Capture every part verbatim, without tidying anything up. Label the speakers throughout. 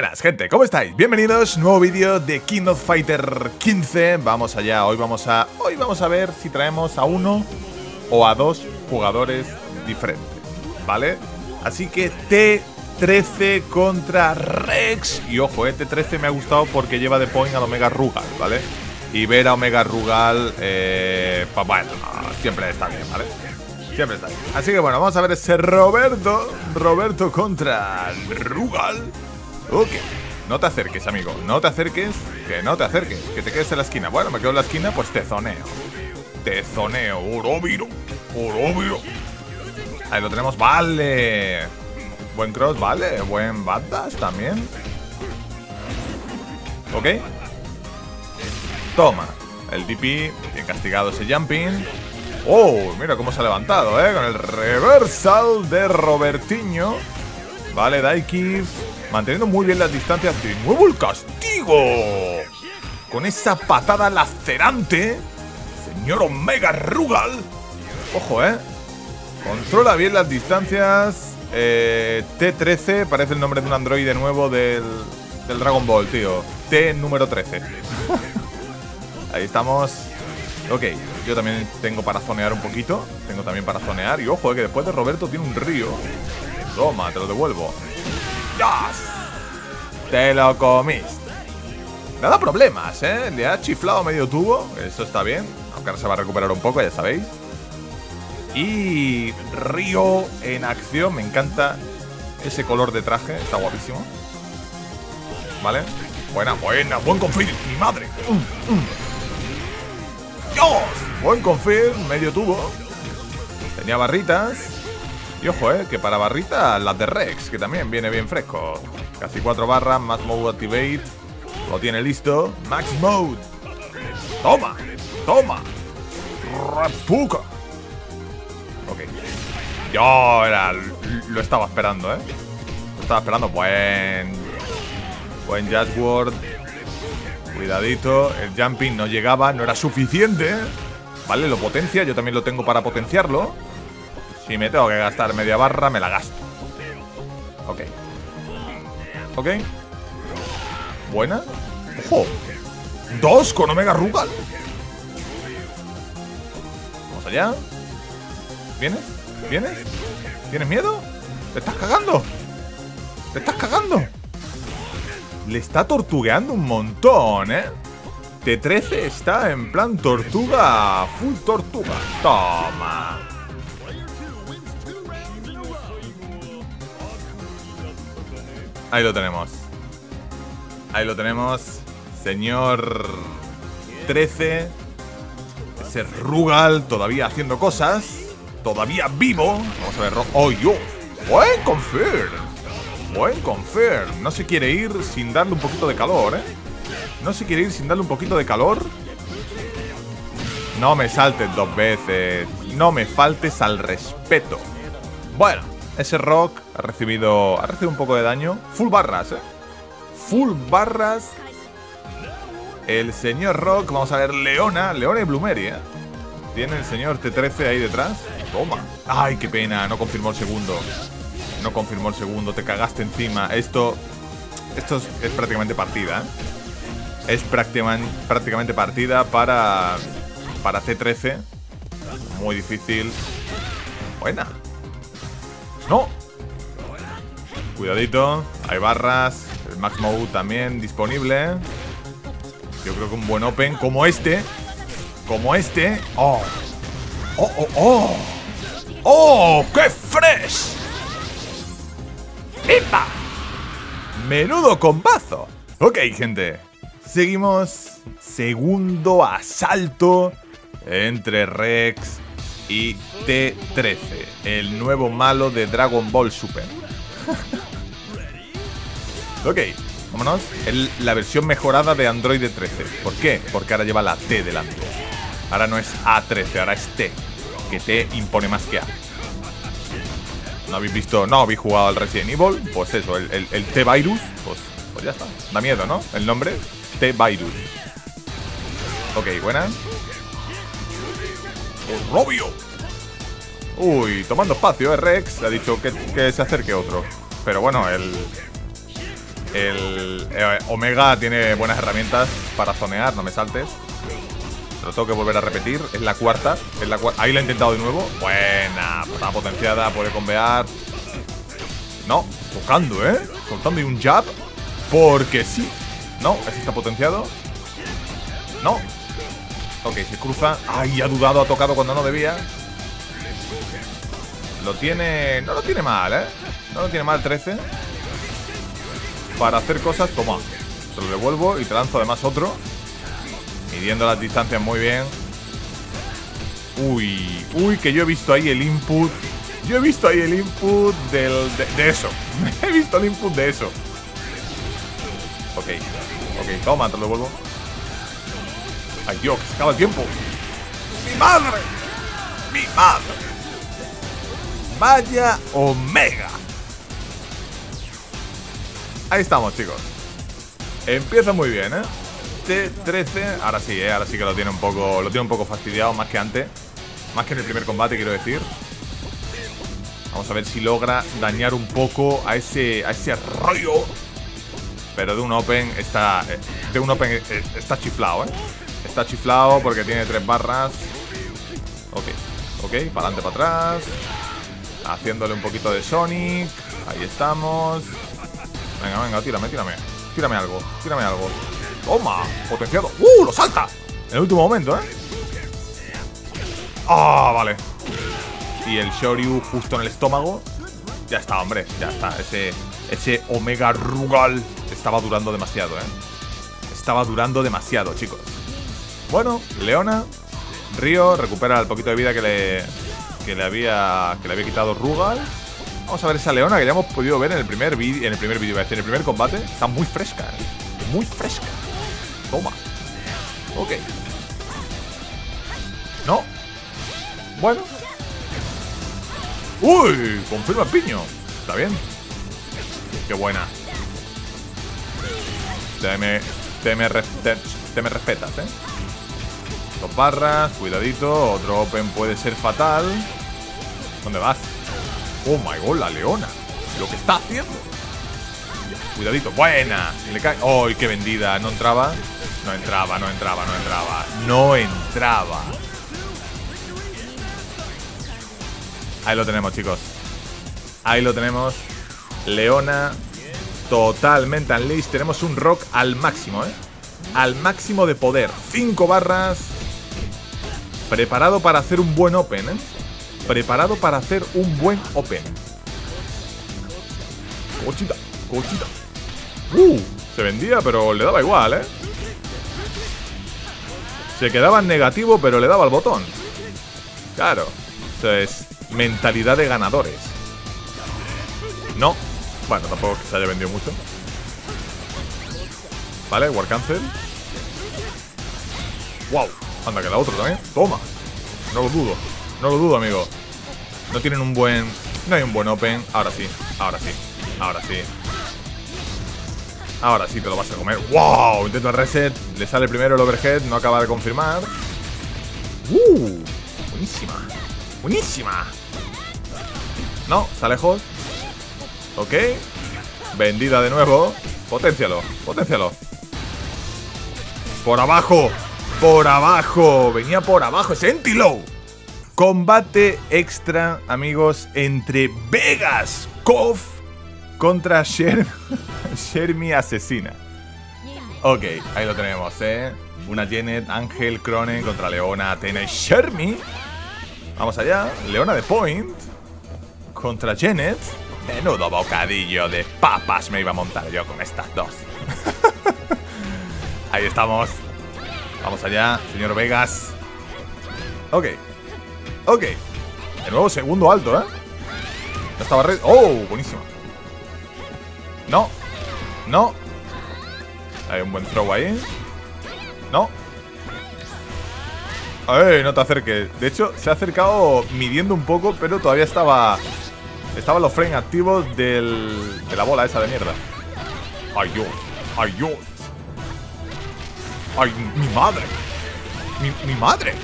Speaker 1: Buenas, gente, ¿cómo estáis? Bienvenidos, nuevo vídeo de King of Fighter quince. Vamos allá, hoy vamos a hoy vamos a ver si traemos a uno o a dos jugadores diferentes, ¿vale? Así que T trece contra Rex. Y ojo, eh, T trece me ha gustado porque lleva de point al Omega Rugal, ¿vale? Y ver a Omega Rugal, eh, pues bueno, siempre está bien, ¿vale? Siempre está bien. Así que bueno, vamos a ver ese Roberto Roberto contra Rugal. Ok, no te acerques, amigo, no te acerques, que no te acerques, que te quedes en la esquina. Bueno, me quedo en la esquina, pues te zoneo. Te zoneo, Orobiro, Orobiro. Ahí lo tenemos, vale. Buen cross, vale, buen badass también. Ok. Toma, el D P, bien castigado ese jumping. Oh, mira cómo se ha levantado, eh, con el reversal de Robertinho. Vale, Daikif, manteniendo muy bien las distancias. De nuevo el castigo. Con esa patada lacerante. Señor Omega Rugal. Ojo, eh. Controla bien las distancias. eh, T trece, parece el nombre de un androide nuevo del, del Dragon Ball, tío. T número trece. Ahí estamos. Ok, yo también tengo para zonear un poquito. Tengo también para zonear. Y ojo, eh, que después de Roberto tiene un río. Toma, te lo devuelvo. ¡Yes! Te lo comiste. Me ha dado problemas, ¿eh? Le ha chiflado medio tubo. Eso está bien. Aunque ahora se va a recuperar un poco, ya sabéis. Y Río en acción. Me encanta ese color de traje. Está guapísimo. Vale. Buena, buena. Buen confirm. Mi madre. Mm, mm. ¡Dios! Buen confirm. Medio tubo. Tenía barritas. Y ojo, eh, que para barrita las de Rex, que también viene bien fresco. Casi cuatro barras, Max Mode Activate. Lo tiene listo. Max Mode. Toma, toma. Repuca. Ok. Yo era, lo estaba esperando, eh. Lo estaba esperando. Buen. Buen Judgeword. Cuidadito. El jumping no llegaba, no era suficiente. Vale, lo potencia. Yo también lo tengo para potenciarlo. Si me tengo que gastar media barra, me la gasto. Ok. Ok. Buena. ¡Ojo! Dos con Omega Rugal. Vamos allá. ¿Vienes? ¿Vienes? ¿Tienes miedo? ¿Te estás cagando? ¿Te estás cagando? Le está tortugueando un montón, ¿eh? T trece está en plan tortuga. Full tortuga. Toma. Ahí lo tenemos. Ahí lo tenemos. Señor trece. Ese Rugal todavía haciendo cosas. Todavía vivo. Vamos a ver. ¡Oh, yo! Buen confirm. Buen confirm. No se quiere ir sin darle un poquito de calor, ¿eh? No se quiere ir sin darle un poquito de calor. No me saltes dos veces. No me faltes al respeto. Bueno. Ese Rock ha recibido ha recibido un poco de daño. Full barras, eh. Full barras. El señor Rock. Vamos a ver, Leona. Leona y Blumeri, eh. Tiene el señor T trece ahí detrás. Toma. Ay, qué pena. No confirmó el segundo. No confirmó el segundo. Te cagaste encima. Esto. Esto es, es prácticamente partida, eh. Es prácticamente, prácticamente partida para. Para T trece. Muy difícil. Buena. No. Cuidadito. Hay barras. El Max Mode también disponible. Yo creo que un buen open como este. Como este. Oh. Oh, oh, oh. Oh, qué fresh. ¡Epa! Menudo combazo. Ok, gente. Seguimos. Segundo asalto entre Rex y T trece, el nuevo malo de Dragon Ball Super. Ok, vámonos. El, la versión mejorada de Android trece. ¿Por qué? Porque ahora lleva la T delante. Ahora no es A trece, ahora es T. Que T impone más que A. ¿No habéis visto? ¿No habéis jugado al Resident Evil? Pues eso, el, el, el T-Virus. Pues, pues ya está. Da miedo, ¿no? El nombre, T-Virus. Ok, buena. Robio. Uy, tomando espacio, eh, Rex. Le ha dicho que, que se acerque otro. Pero bueno, el El eh, Omega tiene buenas herramientas para zonear, no me saltes. Lo tengo que volver a repetir. Es la cuarta. Es la cu Ahí lo he intentado de nuevo. Buena. Patada potenciada. Puede combear. No. Tocando, ¿eh? Soltando y un jab. Porque sí. No. Ese está potenciado. No. Ok, se cruza. Ay, ha dudado. Ha tocado cuando no debía. Lo tiene... No lo tiene mal, ¿eh? No lo tiene mal, trece. Para hacer cosas. Toma. Te lo devuelvo y te lanzo además otro. Midiendo las distancias muy bien. Uy, uy, que yo he visto ahí el input. Yo he visto ahí el input del, de, de eso. He visto el input de eso. Ok, ok, toma, te lo devuelvo. Ay, Dios, que se acaba el tiempo. ¡Mi madre! ¡Mi madre! Vaya Omega. Ahí estamos, chicos. Empieza muy bien, ¿eh? T trece, ahora sí, ¿eh? Ahora sí que lo tiene un poco Lo tiene un poco fastidiado, más que antes. Más que en el primer combate, quiero decir. Vamos a ver si logra dañar un poco a ese, a ese rollo. Pero de un Open está De un Open está chiflado, ¿eh? Está chiflado porque tiene tres barras. Ok, ok, para adelante, para atrás. Haciéndole un poquito de Sonic. Ahí estamos. Venga, venga, tírame, tírame Tírame algo, tírame algo. Toma, potenciado. ¡Uh! Lo salta en el último momento, ¿eh? Ah, vale. Y el Shoryu justo en el estómago. Ya está, hombre, ya está. Ese, ese Omega Rugal estaba durando demasiado, ¿eh? Estaba durando demasiado, chicos. Bueno, Leona. Ryo recupera el poquito de vida que le, que le había que le había quitado Rugal. Vamos a ver esa Leona que ya hemos podido ver en el primer vídeo. En el primer vídeo, en el primer combate. Está muy fresca, ¿eh? Muy fresca. Toma. Ok. No. Bueno. Uy, confirma el piño. Está bien. Qué buena. Te me, te me, te, te me respetas, ¿eh? Dos barras, cuidadito. Otro Open puede ser fatal. ¿Dónde vas? Oh my god, la Leona. Lo que está haciendo. Cuidadito, buena. Le cae. ¡Oh, qué vendida! No entraba. No entraba, no entraba, no entraba. No entraba. Ahí lo tenemos, chicos. Ahí lo tenemos. Leona totalmente unleashed. Tenemos un rock al máximo, ¿eh? Al máximo de poder. Cinco barras. Preparado para hacer un buen Open, ¿eh? Preparado para hacer un buen Open. Cochita, cochita. Uh, se vendía, pero le daba igual, ¿eh? Se quedaba en negativo, pero le daba al botón. Claro. Eso es mentalidad de ganadores. No. Bueno, tampoco es que se haya vendido mucho. Vale, War Cancel. Wow. Anda, que la otra también. Toma. No lo dudo. No lo dudo, amigo. No tienen un buen... No hay un buen Open. Ahora sí. Ahora sí. Ahora sí. Ahora sí te lo vas a comer. ¡Wow! Intento el reset. Le sale primero el overhead. No acaba de confirmar. ¡Uh! Buenísima. Buenísima. No, está lejos. Ok. Vendida de nuevo. Poténcialo. Poténcialo. Por abajo. Por abajo. Venía por abajo. ¡Es Anti-Low! Combate extra, amigos, entre Vegas Kof contra Sher Shermie Asesina. Ok, ahí lo tenemos, ¿eh? Una Janet, Ángel, Cronen contra Leona, Athena y Shermie. Vamos allá. Leona de Point contra Janet. Menudo bocadillo de papas me iba a montar yo con estas dos. Ahí estamos. Vamos allá, señor Vegas. Ok. Ok. De nuevo segundo alto, ¿eh? Ya estaba red. ¡Oh! Buenísimo. No. No. Hay un buen throw ahí. No. ¡Ey! No te acerques. De hecho, se ha acercado midiendo un poco, pero todavía estaba... Estaban los frames activos del, de la bola esa de mierda. ¡Ay, Dios! ¡Ay, Dios! ¡Ay, mi madre! ¡Mi, mi madre!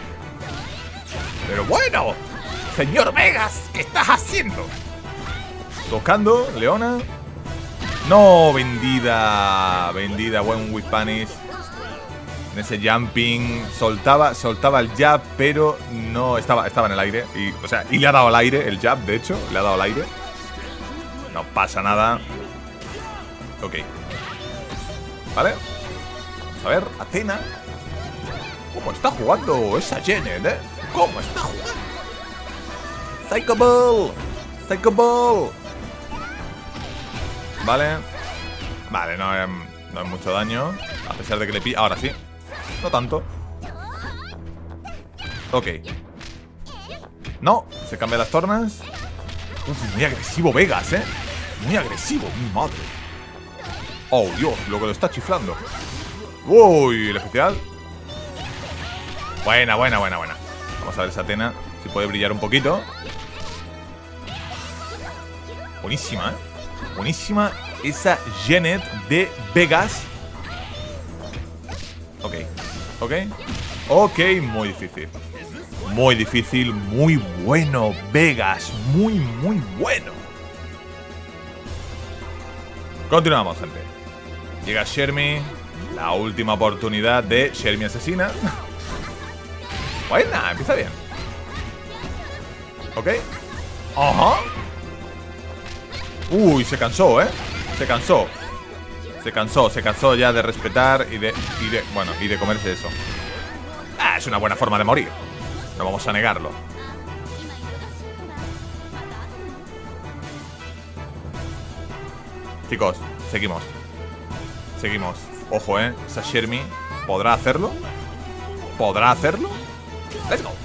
Speaker 1: Pero bueno, señor Vegas, ¿qué estás haciendo? Tocando, Leona. No, vendida. Vendida, buen whip punish. En ese jumping soltaba, soltaba el jab, pero no estaba, estaba en el aire. Y, o sea, y le ha dado al aire el jab, de hecho. Le ha dado al aire. No pasa nada. Ok. Vale. Vamos a ver, Athena. ¿Cómo está jugando esa Janet, eh? ¿Cómo está jugando? Psycho Ball. Psycho Ball. Vale. Vale, no es, no es mucho daño. A pesar de que le pilla. Ahora sí. No tanto. Ok. No, se cambian las tornas. Uf, muy agresivo Vegas, eh. Muy agresivo, mi madre. Oh, Dios, lo que lo está chiflando. Uy, el especial. Buena, buena, buena, buena. Vamos a ver esa Athena si puede brillar un poquito. Buenísima, eh. Buenísima esa Janet de Vegas. Ok, ok. Ok, muy difícil. Muy difícil, muy bueno Vegas, muy, muy bueno. Continuamos, gente. Llega Shermie. La última oportunidad de Shermie asesina. Buena, empieza bien. Ok. Ajá. Uy, se cansó, ¿eh? Se cansó. Se cansó, se cansó ya de respetar y de, y de... Bueno, y de comerse eso. Ah, es una buena forma de morir. No vamos a negarlo. Chicos, seguimos. Seguimos. Ojo, ¿eh? Esa Shermie ¿podrá hacerlo? ¿Podrá hacerlo? Let's go.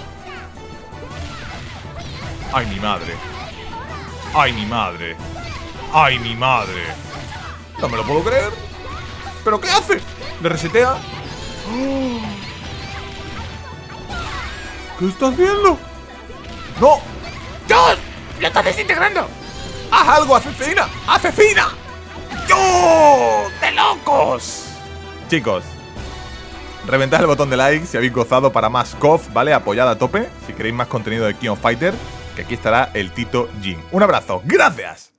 Speaker 1: Ay, mi madre. Ay, mi madre. Ay, mi madre. No me lo puedo creer. ¿Pero qué hace? ¿Le resetea? ¿Qué está haciendo? ¡No!
Speaker 2: ¡Dios! ¡Lo está desintegrando!
Speaker 1: ¡Haz algo, asesina! ¡Asesina! ¡Yo! ¡De locos! Chicos, reventad el botón de like si habéis gozado para más C O F, ¿vale? Apoyad a tope si queréis más contenido de King of Fighter, que aquí estará el Tito Jin. Un abrazo, ¡gracias!